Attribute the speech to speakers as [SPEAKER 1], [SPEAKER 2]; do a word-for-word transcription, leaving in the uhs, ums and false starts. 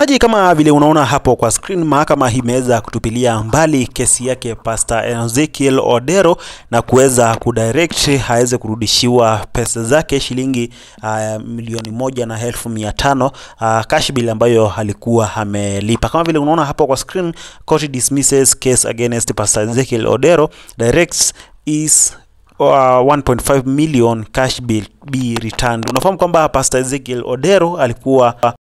[SPEAKER 1] Kama vile unaona hapo kwa screen, mahakama imeweza kutupilia mbali kesi yake Pastor Ezekiel Odero na kuweza kudirect aweze kurudishiwa pesa zake shilingi uh, milioni moja na elfu mia tano uh, cash bill ambayo alikuwa amelipa. Kama vile unaona hapo kwa screen, court dismisses case against Pastor Ezekiel Odero, directs is Uh, one point five million cash bill be returned. Unafahamu kwamba Pastor Ezekiel Odero alikuwa